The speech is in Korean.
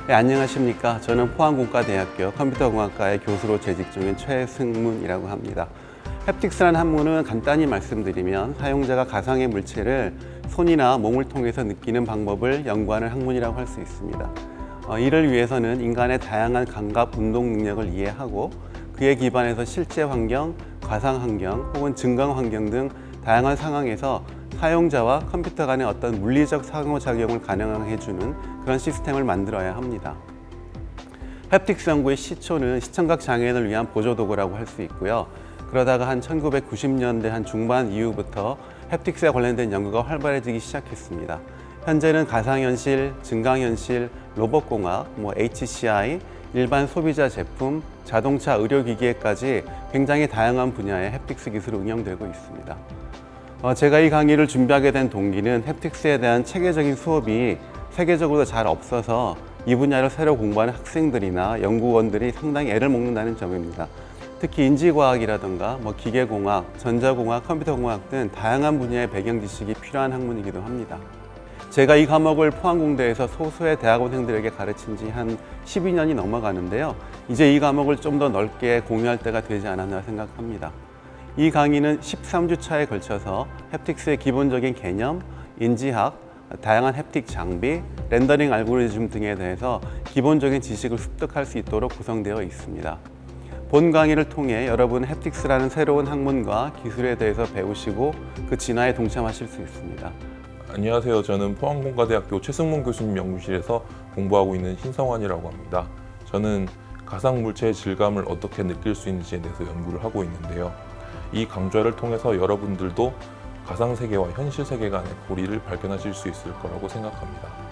네, 안녕하십니까. 저는 포항공과대학교 컴퓨터공학과의 교수로 재직 중인 최승문이라고 합니다. 햅틱스라는 학문은 간단히 말씀드리면 사용자가 가상의 물체를 손이나 몸을 통해서 느끼는 방법을 연구하는 학문이라고 할 수 있습니다. 이를 위해서는 인간의 다양한 감각, 운동 능력을 이해하고 그에 기반해서 실제 환경, 가상 환경 혹은 증강 환경 등 다양한 상황에서 사용자와 컴퓨터 간의 어떤 물리적 상호작용을 가능하게 해주는 그런 시스템을 만들어야 합니다. 햅틱스 연구의 시초는 시청각 장애인을 위한 보조도구라고 할 수 있고요. 그러다가 한 1990년대 한 중반 이후부터 햅틱스에 관련된 연구가 활발해지기 시작했습니다. 현재는 가상현실, 증강현실, 로봇공학, HCI, 일반 소비자 제품, 자동차, 의료기기에까지 굉장히 다양한 분야의 햅틱스 기술이 응용되고 있습니다. 제가 이 강의를 준비하게 된 동기는 햅틱스에 대한 체계적인 수업이 세계적으로 잘 없어서 이 분야를 새로 공부하는 학생들이나 연구원들이 상당히 애를 먹는다는 점입니다. 특히 인지과학이라든가 기계공학, 전자공학, 컴퓨터공학 등 다양한 분야의 배경 지식이 필요한 학문이기도 합니다. 제가 이 과목을 포항공대에서 소수의 대학원생들에게 가르친 지 한 12년이 넘어가는데요. 이제 이 과목을 좀 더 넓게 공유할 때가 되지 않았나 생각합니다. 이 강의는 13주차에 걸쳐서 햅틱스의 기본적인 개념, 인지학, 다양한 햅틱 장비, 렌더링 알고리즘 등에 대해서 기본적인 지식을 습득할 수 있도록 구성되어 있습니다. 본 강의를 통해 여러분 햅틱스라는 새로운 학문과 기술에 대해서 배우시고 그 진화에 동참하실 수 있습니다. 안녕하세요. 저는 포항공과대학교 최승문 교수님 연구실에서 공부하고 있는 신성환이라고 합니다. 저는 가상물체의 질감을 어떻게 느낄 수 있는지에 대해서 연구를 하고 있는데요. 이 강좌를 통해서 여러분들도 가상세계와 현실세계 간의 고리를 발견하실 수 있을 거라고 생각합니다.